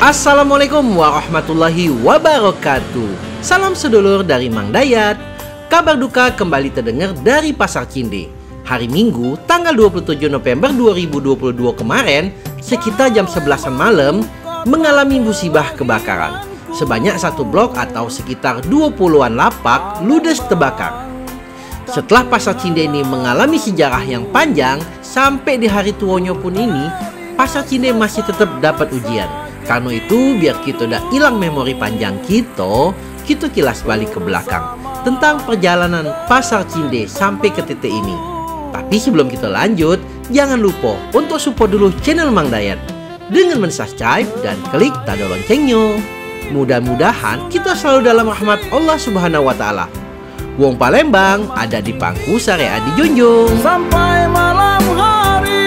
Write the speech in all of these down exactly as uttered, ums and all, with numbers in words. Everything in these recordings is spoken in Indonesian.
Assalamualaikum warahmatullahi wabarakatuh. Salam sedulur dari Mang Dayat. Kabar duka kembali terdengar dari Pasar Cinde. Hari Minggu tanggal dua puluh tujuh November dua ribu dua puluh dua kemarin, sekitar jam sebelasan malam, mengalami musibah kebakaran. Sebanyak satu blok atau sekitar dua puluhan lapak ludes terbakar. Setelah Pasar Cinde ini mengalami sejarah yang panjang, sampai di hari tuanya pun ini, Pasar Cinde masih tetap dapat ujian. Karena itu, biar kita udah hilang memori panjang kita, kita kilas balik ke belakang tentang perjalanan Pasar Cinde sampai ke titik ini. Tapi sebelum kita lanjut, jangan lupa untuk support dulu channel Mang Dayat dengan men-subscribe dan klik tanda loncengnya. Mudah-mudahan kita selalu dalam rahmat Allah Subhanahu wa Ta'ala. Wong Palembang ada di pangku syariat dijunjung. Sampai malam hari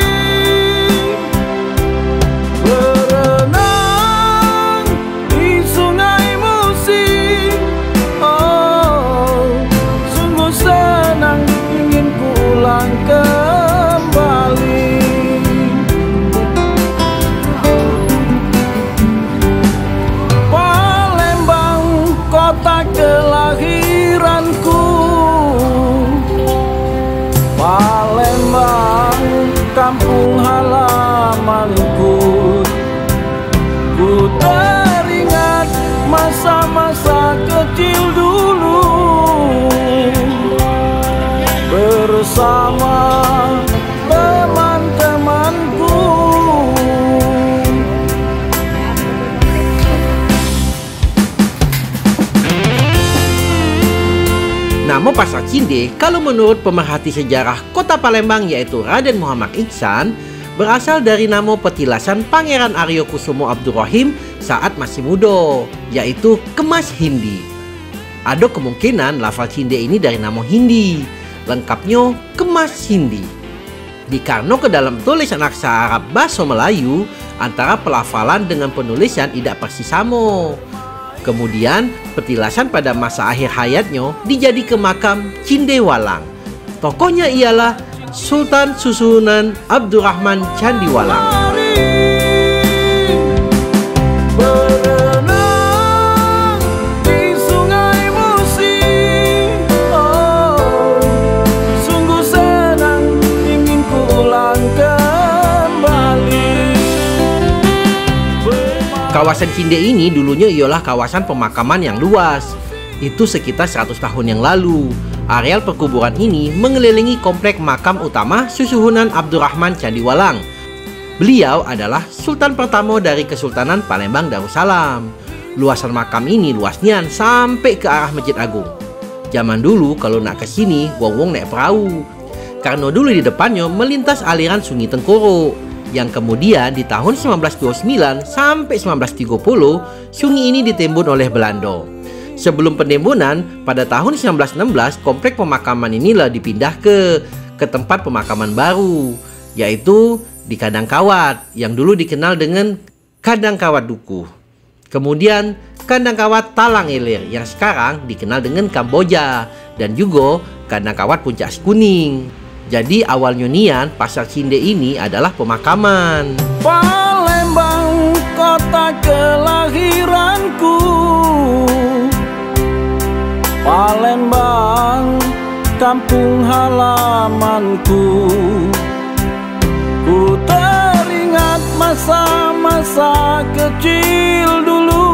kampung halamanku, ku teringat masa-masa kecil dulu bersama teman-temanku. Nama Pasar Cinde, kalau menurut pemerhati sejarah Kota Palembang yaitu Raden Muhammad Ihsan, berasal dari nama petilasan Pangeran Aryo Kusumo Abdurrahim saat masih muda, yaitu Kemas Hindi. Ada kemungkinan lafal Cinde ini dari nama Hindi, lengkapnya Kemas Hindi. Dikarno ke dalam tulisan aksara Arab bahasa Melayu, antara pelafalan dengan penulisan tidak persis sama. Kemudian petilasan pada masa akhir hayatnya dijadikan makam Cinde Walang. Tokohnya ialah Sultan Susuhunan Abdurrahman Candiwalang. Kawasan Cinde ini dulunya ialah kawasan pemakaman yang luas. Itu sekitar seratus tahun yang lalu. Areal perkuburan ini mengelilingi komplek makam utama Susuhunan Abdurrahman Candiwalang. Beliau adalah sultan pertama dari Kesultanan Palembang Darussalam. Luasan makam ini luasnya sampai ke arah Masjid Agung. Zaman dulu kalau nak ke sini, wong-wong naik perahu. Karena dulu di depannya melintas aliran Sungai Tengkorak, yang kemudian di tahun seribu sembilan ratus dua puluh sembilan sampai seribu sembilan ratus tiga puluh sungai ini ditimbun oleh Belanda. Sebelum penimbunan pada tahun seribu sembilan ratus enam belas, komplek pemakaman inilah dipindah ke ke tempat pemakaman baru, yaitu di Kandang Kawat yang dulu dikenal dengan Kandang Kawat Dukuh. Kemudian Kandang Kawat Talang Ilir yang sekarang dikenal dengan Kamboja, dan juga Kandang Kawat Puncak Kuning. Jadi awalnya nian Pasar Cinde ini adalah pemakaman. Palembang kota kelahiranku, Palembang kampung halamanku, ku teringat masa-masa kecil dulu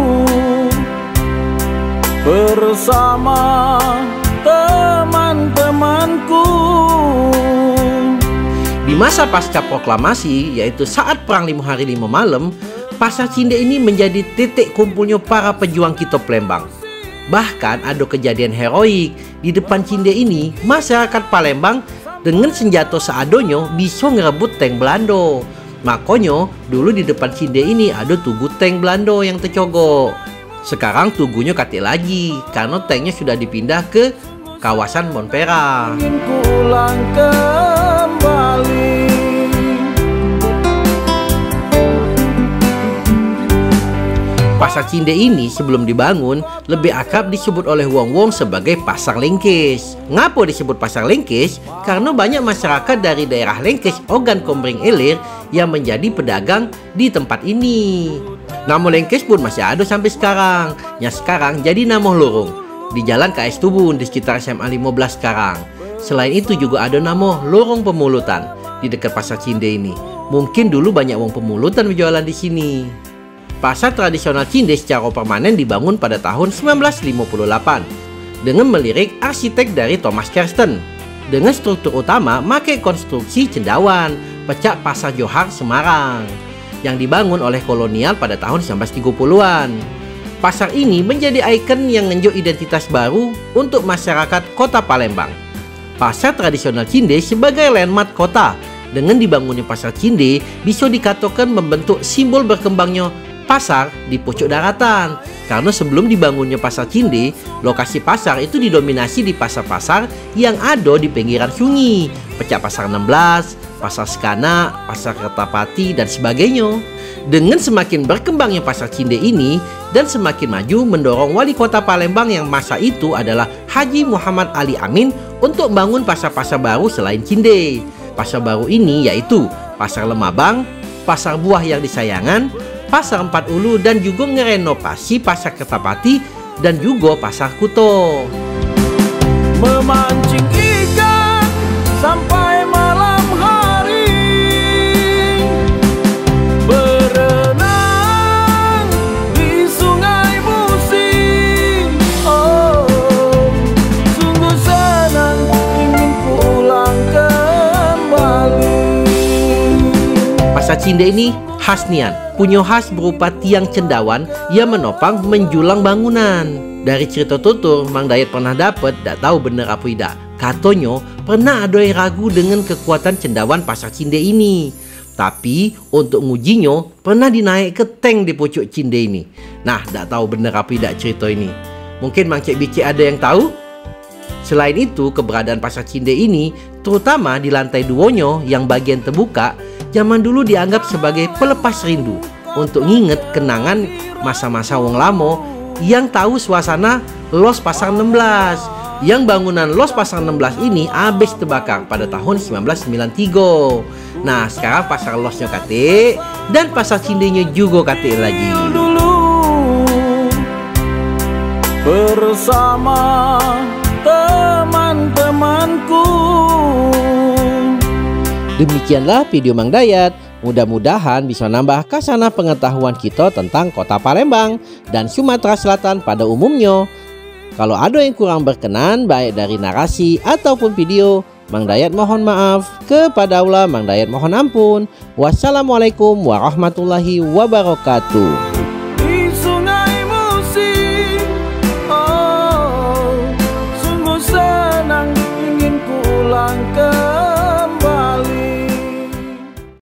bersama teman-temanku. Di masa pasca proklamasi, yaitu saat Perang Lima Hari Lima Malam, Pasar Cinde ini menjadi titik kumpulnya para pejuang kita Palembang. Bahkan ada kejadian heroik. Di depan Cinde ini, masyarakat Palembang dengan senjata seadanya bisa ngerebut tank Belanda. Makanya dulu di depan Cinde ini ada tugu tank Belanda yang tercogok. Sekarang tugunya katik lagi karena tanknya sudah dipindah ke kawasan Monpera. Ingin pulang kembali. Pasar Cinde ini sebelum dibangun lebih akrab disebut oleh wong-wong sebagai Pasar Lengkes. Ngapa disebut Pasar Lengkes? Karena banyak masyarakat dari daerah Lengkes, Ogan Komering Ilir yang menjadi pedagang di tempat ini. Nama Lengkes pun masih ada sampai sekarang. Yang sekarang jadi nama lorong di Jalan K S Tubun di sekitar S M A lima belas sekarang. Selain itu juga ada nama Lorong Pemulutan di dekat Pasar Cinde ini. Mungkin dulu banyak wong pemulutan berjualan di sini. Pasar tradisional Cinde secara permanen dibangun pada tahun seribu sembilan ratus lima puluh delapan dengan melirik arsitek dari Thomas Kersten. Dengan struktur utama pakai konstruksi cendawan, pecak Pasar Johar Semarang yang dibangun oleh kolonial pada tahun seribu sembilan ratus tiga puluhan. Pasar ini menjadi ikon yang menunjuk identitas baru untuk masyarakat kota Palembang. Pasar tradisional Cinde sebagai landmark kota dengan dibangunnya Pasar Cinde bisa dikatakan membentuk simbol berkembangnya pasar di pucuk daratan. Karena sebelum dibangunnya Pasar Cinde, lokasi pasar itu didominasi di pasar-pasar yang ada di pinggiran sungai, pecak Pasar enam belas, Pasar Sekana, Pasar Kertapati, dan sebagainya. Dengan semakin berkembangnya Pasar Cinde ini dan semakin maju mendorong wali kota Palembang yang masa itu adalah Haji Muhammad Ali Amin untuk bangun pasar-pasar baru selain Cinde. Pasar baru ini yaitu Pasar Lemabang, Pasar Buah yang Disayangan, Pasar Empat Ulu, dan juga ngerenovasi Pasar Kertapati dan juga Pasar Kuto. Memancing ikan sampai malam hari, berenang di sungai Musi. Oh, sungguh senang ingin pulang kembali. Pasar Cinde ini khas nian, punya khas berupa tiang cendawan yang menopang menjulang bangunan. Dari cerita tutur, Mang Dayat pernah dapat, tak tahu bener apa tidak. Katanya pernah ada yang ragu dengan kekuatan cendawan Pasar Cinde ini. Tapi untuk ngujinya pernah dinaik ke tank di pucuk Cinde ini. Nah, tak tahu bener apa tidak cerita ini. Mungkin Mang Cik Bicik ada yang tahu? Selain itu, keberadaan Pasar Cinde ini, terutama di lantai duonya yang bagian terbuka, zaman dulu dianggap sebagai pelepas rindu untuk nginget kenangan masa-masa wong lamo yang tahu suasana Los Pasar enam belas. Yang bangunan Los Pasar enam belas ini habis terbakar pada tahun seribu sembilan ratus sembilan puluh tiga. Nah, sekarang Pasar Losnya kate dan Pasar Cindenya juga kate lagi. Dulu bersama teman-temanku. Demikianlah video Mang Dayat. Mudah-mudahan bisa nambah kasana pengetahuan kita tentang kota Palembang dan Sumatera Selatan pada umumnya. Kalau ada yang kurang berkenan baik dari narasi ataupun video, Mang Dayat mohon maaf. Kepada Allah Mang Dayat mohon ampun. Wassalamualaikum warahmatullahi wabarakatuh.